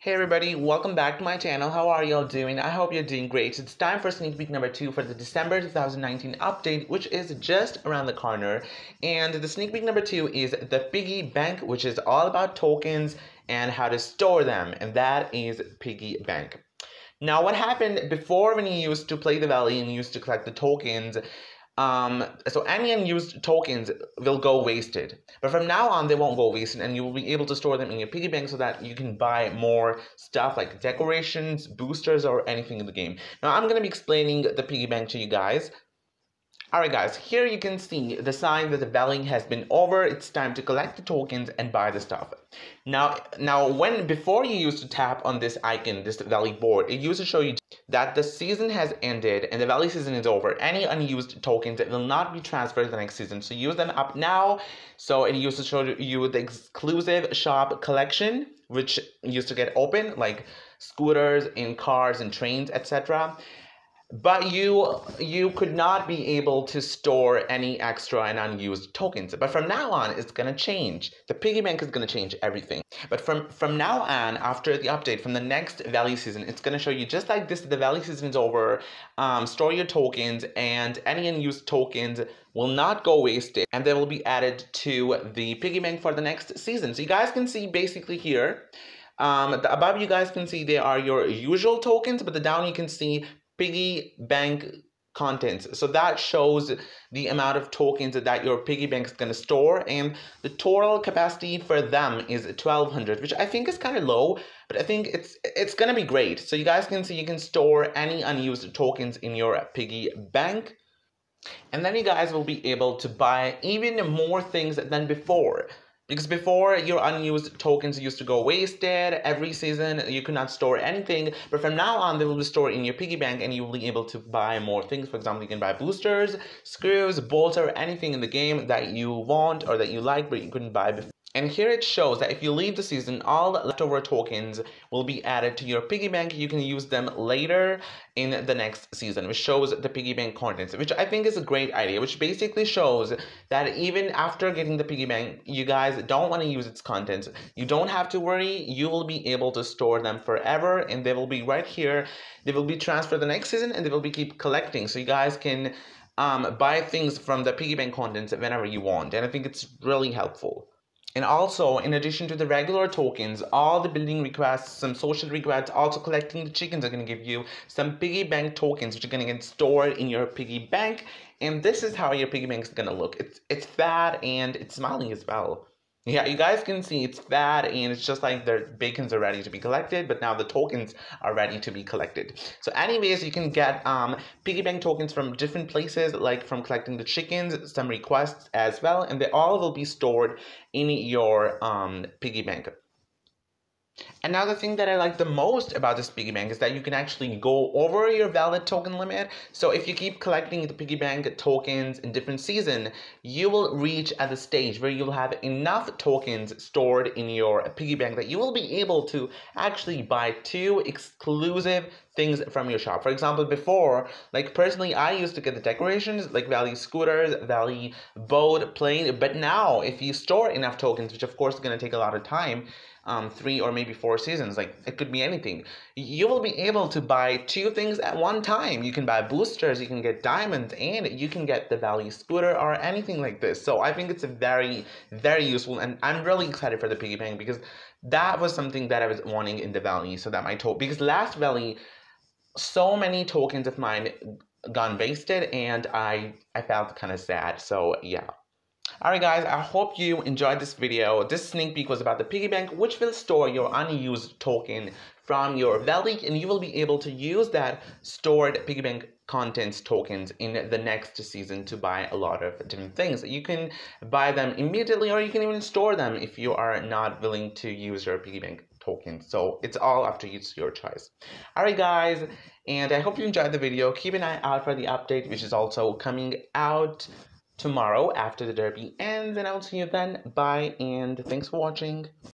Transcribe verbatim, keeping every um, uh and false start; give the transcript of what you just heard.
Hey everybody, welcome back to my channel. How are y'all doing? I hope you're doing great. It's time for sneak peek number two for the December two thousand nineteen update, which is just around the corner. And the sneak peek number two is the Piggy Bank, which is all about tokens and how to store them. And that is Piggy Bank. Now, what happened before when you used to play the Valley and you used to collect the tokens, um, so any unused tokens will go wasted. But from now on, they won't go wasted, and you will be able to store them in your piggy bank so that you can buy more stuff like decorations, boosters, or anything in the game. Now, I'm going to be explaining the piggy bank to you guys. Alright guys, here you can see the sign that the valley has been over. It's time to collect the tokens and buy the stuff. Now, now when before you used to tap on this icon, this valley board, it used to show you that the season has ended and the valley season is over. Any unused tokens that will not be transferred to the next season. So use them up now. So it used to show you the exclusive shop collection, which used to get open, like scooters and cars and trains, et cetera. But you you could not be able to store any extra and unused tokens. But from now on, it's going to change. The piggy bank is going to change everything. But from, from now on, after the update, from the next Valley season, it's going to show you just like this, the Valley season is over, um, store your tokens, and any unused tokens will not go wasted, and they will be added to the piggy bank for the next season. So you guys can see basically here, um, the above you guys can see they are your usual tokens, but the down you can see piggy bank contents. So that shows the amount of tokens that your piggy bank is going to store, and the total capacity for them is twelve hundred, which I think is kind of low, but I think it's it's going to be great. So you guys can see you can store any unused tokens in your piggy bank, and then you guys will be able to buy even more things than before. Because before, your unused tokens used to go wasted every season. You could not store anything. But from now on, they will be stored in your piggy bank and you will be able to buy more things. For example, you can buy boosters, screws, bolts, or anything in the game that you want or that you like but you couldn't buy before. And here it shows that if you leave the season, all leftover tokens will be added to your piggy bank. You can use them later in the next season, which shows the piggy bank contents, which I think is a great idea, which basically shows that even after getting the piggy bank, you guys don't want to use its contents. You don't have to worry. You will be able to store them forever, and they will be right here. They will be transferred the next season, and they will be keep collecting. So you guys can um, buy things from the piggy bank contents whenever you want, and I think it's really helpful. And also, in addition to the regular tokens, all the building requests, some social requests, also collecting the chickens are going to give you some piggy bank tokens, which are going to get stored in your piggy bank. And this is how your piggy bank is going to look. It's, it's fat and it's smiling as well. Yeah, you guys can see it's fat and it's just like the bacons are ready to be collected, but now the tokens are ready to be collected. So anyways, you can get um, piggy bank tokens from different places, like from collecting the chickens, some requests as well, and they all will be stored in your um, piggy bank. Another thing that I like the most about this piggy bank is that you can actually go over your valid token limit. So if you keep collecting the piggy bank tokens in different season, you will reach at the stage where you'll have enough tokens stored in your piggy bank that you will be able to actually buy two exclusive things from your shop. For example, before, like personally, I used to get the decorations like Valley scooters, Valley boat, plane, but now if you store enough tokens, which of course is going to take a lot of time, um, three or maybe four seasons, like it could be anything, you will be able to buy two things at one time. You can buy boosters, you can get diamonds, and you can get the Valley scooter or anything like this. So I think it's a very, very useful, and I'm really excited for the piggy bank because that was something that I was wanting in the Valley, so that my token, because last Valley, so many tokens of mine gone wasted, and I I felt kind of sad. So yeah. Alright guys, I hope you enjoyed this video. This sneak peek was about the piggy bank, which will store your unused token from your Valley, and you will be able to use that stored piggy bank contents tokens in the next season to buy a lot of different things. You can buy them immediately, or you can even store them if you are not willing to use your piggy bank tokens. So it's all up to you, it's your choice. Alright guys, and I hope you enjoyed the video. Keep an eye out for the update, which is also coming out tomorrow after the derby ends, and I'll see you then. Bye, and thanks for watching.